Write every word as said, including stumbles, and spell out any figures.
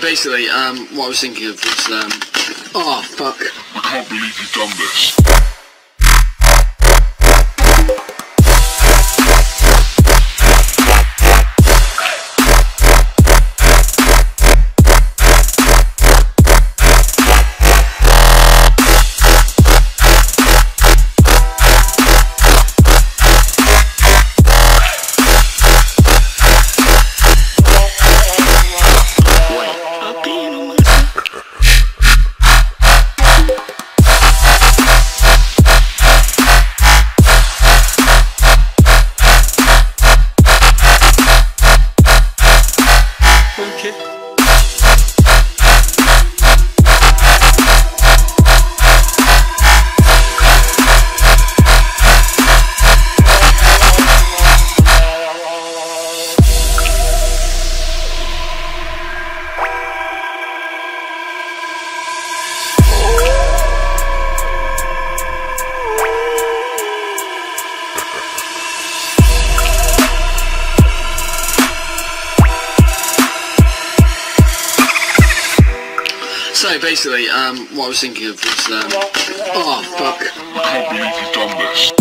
basically, um, what I was thinking of was, um, oh fuck. I can't believe you've done this. So basically, um, what I was thinking of was, um, oh fuck. I can't believe you've done this.